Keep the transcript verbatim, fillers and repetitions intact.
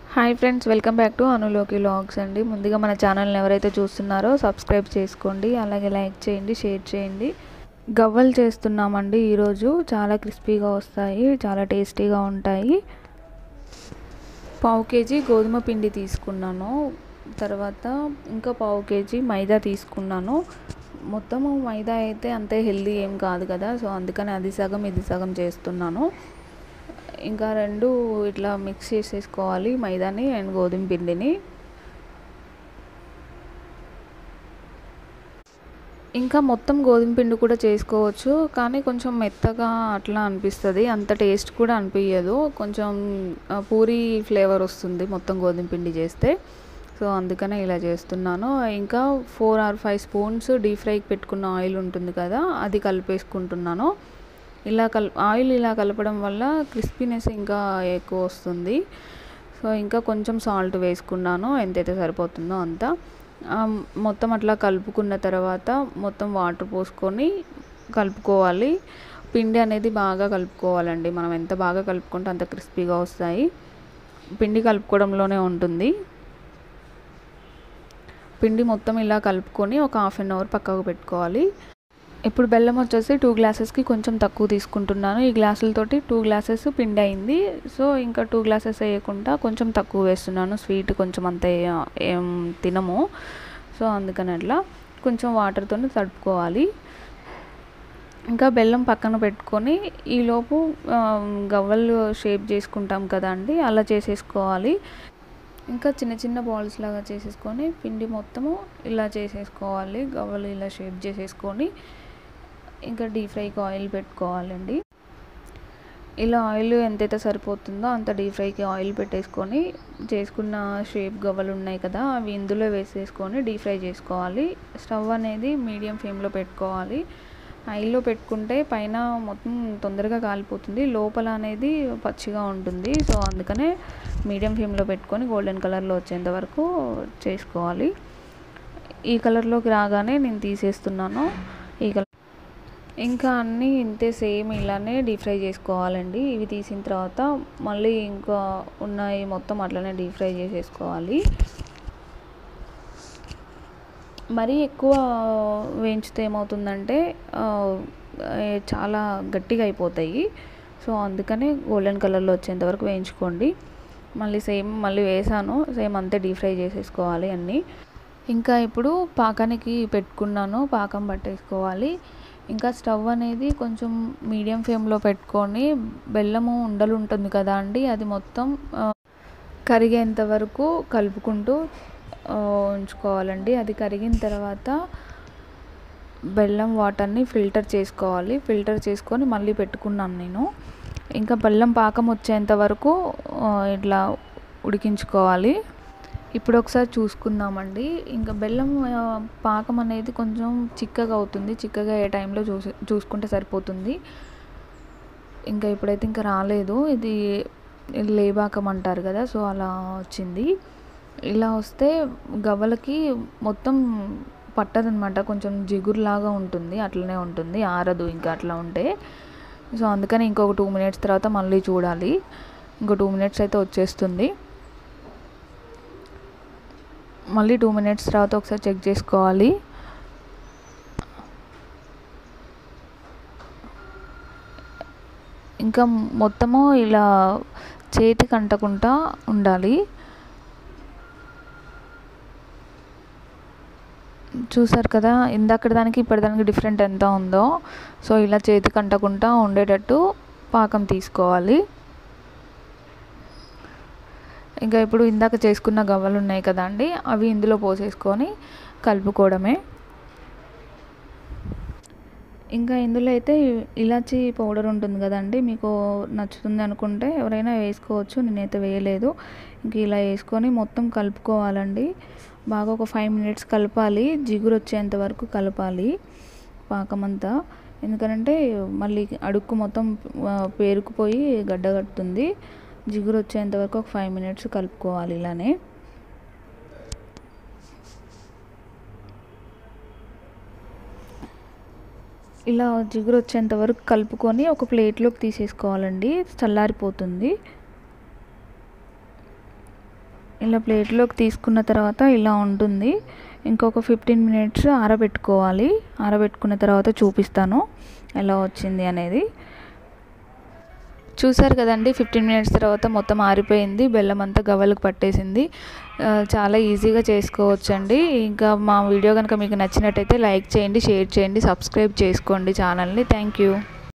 Hi friends, welcome back to అనులోకి vlogs అండి. ముందుగా మన ఛానల్ని ఎవరైతే చూస్తున్నారో సబ్స్క్రైబ్ చేసుకోండి, అలాగే లైక్ చేయండి, షేర్ చేయండి. గవ్వలు చేస్తున్నామండి ఈరోజు. చాలా క్రిస్పీగా వస్తాయి, చాలా టేస్టీగా ఉంటాయి. పావు కేజీ గోధుమ పిండి తీసుకున్నాను, తర్వాత ఇంకా పావు కేజీ మైదా తీసుకున్నాను. మొత్తము మైదా అయితే అంతే హెల్దీ ఏం కాదు కదా, సో అందుకని అది సగం ఇది సగం చేస్తున్నాను. ఇంకా రెండు ఇట్లా మిక్స్ చేసేసుకోవాలి, మైదాని అండ్ గోధుమ పిండిని. ఇంకా మొత్తం గోధుమ పిండి కూడా చేసుకోవచ్చు, కానీ కొంచెం మెత్తగా అట్లా అనిపిస్తుంది, అంత టేస్ట్ కూడా అనిపించదు. కొంచెం పూరి ఫ్లేవర్ వస్తుంది మొత్తం గోధుమ పిండి చేస్తే, సో అందుకనే ఇలా చేస్తున్నాను. ఇంకా four or five spoons deep ఫ్రైకి పెట్టుకున్న ఆయిల్ ఉంటుంది కదా, అది కలిపేసుకుంటున్నాను. ఇలా కల్ ఆయిల్ ఇలా కలపడం వల్ల క్రిస్పీనెస్ ఇంకా ఎక్కువ వస్తుంది. సో ఇంకా కొంచెం సాల్ట్ వేసుకున్నాను, ఎంతైతే సరిపోతుందో అంత. మొత్తం అట్లా కలుపుకున్న తర్వాత మొత్తం వాటర్ పోసుకొని కలుపుకోవాలి. పిండి అనేది బాగా కలుపుకోవాలండి. మనం ఎంత బాగా కలుపుకుంటే అంత క్రిస్పీగా వస్తాయి. పిండి కలుపుకోవడంలోనే ఉంటుంది. పిండి మొత్తం ఇలా కలుపుకొని ఒక హాఫ్ అన్ అవర్ పక్కకు పెట్టుకోవాలి. ఇప్పుడు బెల్లం వచ్చేసి టూ గ్లాసెస్కి కొంచెం తక్కువ తీసుకుంటున్నాను. ఈ గ్లాసులతోటి టూ గ్లాసెస్ పిండి అయింది, సో ఇంకా టూ గ్లాసెస్ వేయకుండా కొంచెం తక్కువ వేస్తున్నాను. స్వీట్ కొంచెం అంత ఏం తినము, సో అందుకని అట్లా కొంచెం వాటర్తో తడుపుకోవాలి. ఇంకా బెల్లం పక్కన పెట్టుకొని ఈలోపు గవ్వలు షేప్ చేసుకుంటాం కదా అండి, అలా చేసేసుకోవాలి. ఇంకా చిన్న చిన్న బాల్స్ లాగా చేసేసుకొని పిండి మొత్తము ఇలా చేసేసుకోవాలి. గవ్వలు ఇలా షేప్ చేసేసుకొని ఇంకా డీప్ ఫ్రైకి ఆయిల్ పెట్టుకోవాలండి. ఇలా ఆయిల్ ఎంతైతే సరిపోతుందో అంత డీప్ ఫ్రైకి ఆయిల్ పెట్టేసుకొని చేసుకున్న షేప్ గవ్వలు ఉన్నాయి కదా, అవి ఇందులో వేసేసుకొని డీప్ ఫ్రై చేసుకోవాలి. స్టవ్ అనేది మీడియం ఫ్లేమ్లో పెట్టుకోవాలి. హైలో పెట్టుకుంటే పైన మొత్తం తొందరగా కాలిపోతుంది, లోపల అనేది పచ్చిగా ఉంటుంది. సో అందుకనే మీడియం ఫ్లేమ్లో పెట్టుకొని గోల్డెన్ కలర్లో వచ్చేంత వరకు చేసుకోవాలి. ఈ కలర్లోకి రాగానే నేను తీసేస్తున్నాను. ఈ కలర్ ఇంకా అన్నీ ఇంతే సేమ్ ఇలానే డీప్ ఫ్రై చేసుకోవాలండి. ఇవి తీసిన తర్వాత మళ్ళీ ఇంకా ఉన్నాయి మొత్తం అట్లనే డీప్ ఫ్రై చేసేసుకోవాలి. మరీ ఎక్కువ వేయించితే ఏమవుతుందంటే చాలా గట్టిగా అయిపోతాయి. సో అందుకని గోల్డెన్ కలర్లో వచ్చేంత వరకు వేయించుకోండి. మళ్ళీ సేమ్ మళ్ళీ వేసాను, సేమ్ అంతే డీప్ ఫ్రై చేసేసుకోవాలి అన్నీ. ఇంకా ఇప్పుడు పాకానికి పెట్టుకున్నాను, పాకం పట్టేసుకోవాలి. ఇంకా స్టవ్ అనేది కొంచెం మీడియం ఫ్లేమ్లో పెట్టుకొని బెల్లము ఉండలు ఉంటుంది కదా అండి, అది మొత్తం కరిగేంత వరకు కలుపుకుంటూ ఉంచుకోవాలండి. అది కరిగిన తర్వాత బెల్లం వాటర్ని ఫిల్టర్ చేసుకోవాలి. ఫిల్టర్ చేసుకొని మళ్ళీ పెట్టుకున్నాను నేను. ఇంకా బెల్లం పాకం వచ్చేంత వరకు ఇట్లా ఉడికించుకోవాలి. ఇప్పుడు ఒకసారి చూసుకుందామండి. ఇంకా బెల్లం పాకం అనేది కొంచెం చిక్కగా అవుతుంది, చిక్కగా ఏ టైంలో చూసి చూసుకుంటే సరిపోతుంది. ఇంకా ఇప్పుడైతే ఇంకా రాలేదు, ఇది లేబాకం అంటారు కదా, సో అలా వచ్చింది. ఇలా వస్తే గవ్వలకి మొత్తం పట్టదనమాట, కొంచెం జిగురులాగా ఉంటుంది, అట్లనే ఉంటుంది, ఆరదు ఇంకా అట్లా ఉంటే. సో అందుకని ఇంకొక టూ మినిట్స్ తర్వాత మళ్ళీ చూడాలి. ఇంకో టూ మినిట్స్ అయితే వచ్చేస్తుంది. మళ్ళీ టూ మినిట్స్ తర్వాత ఒకసారి చెక్ చేసుకోవాలి. ఇంకా మొత్తము ఇలా చేతికి అంటకుండా ఉండాలి. చూసారు కదా, ఇందాక దానికి ఇప్పటి దానికి డిఫరెంట్ ఎంత ఉందో. సో ఇలా చేతికి అంటకుండా ఉండేటట్టు పాకం తీసుకోవాలి. ఇంకా ఇప్పుడు ఇందాక చేసుకున్న గవ్వలు ఉన్నాయి కదా అండి, అవి ఇందులో పోసేసుకొని కలుపుకోవడమే. ఇంకా ఇందులో అయితే ఇలాచీ పౌడర్ ఉంటుంది కదండి, మీకు నచ్చుతుంది అనుకుంటే ఎవరైనా వేసుకోవచ్చు, నేనైతే వేయలేదు. ఇంక ఇలా వేసుకొని మొత్తం కలుపుకోవాలండి. బాగా ఒక ఫైవ్ మినిట్స్ కలపాలి, జిగురు వచ్చేంత వరకు కలపాలి పాకం అంతా. ఎందుకంటే మళ్ళీ అడుక్కు మొత్తం పేరుకుపోయి గడ్డ కట్టుతుంది. జిగురు వచ్చేంత వరకు ఒక ఫైవ్ మినిట్స్ కలుపుకోవాలి ఇలానే. ఇలా జిగురు వచ్చేంత వరకు కలుపుకొని ఒక ప్లేట్లోకి తీసేసుకోవాలండి, చల్లారిపోతుంది. ఇలా ప్లేట్లోకి తీసుకున్న తర్వాత ఇలా ఉంటుంది. ఇంకొక ఫిఫ్టీన్ మినిట్స్ ఆరబెట్టుకోవాలి. ఆరబెట్టుకున్న తర్వాత చూపిస్తాను ఎలా వచ్చింది అనేది. చూసారు కదండి, ఫిఫ్టీన్ మినిట్స్ తర్వాత మొత్తం ఆరిపోయింది. బెల్లం అంతా గవ్వలకు పట్టేసింది. చాలా ఈజీగా చేసుకోవచ్చండి. ఇంకా మా వీడియో కనుక మీకు నచ్చినట్టయితే లైక్ చేయండి, షేర్ చేయండి, సబ్స్క్రైబ్ చేసుకోండి ఛానల్ని. Thank you.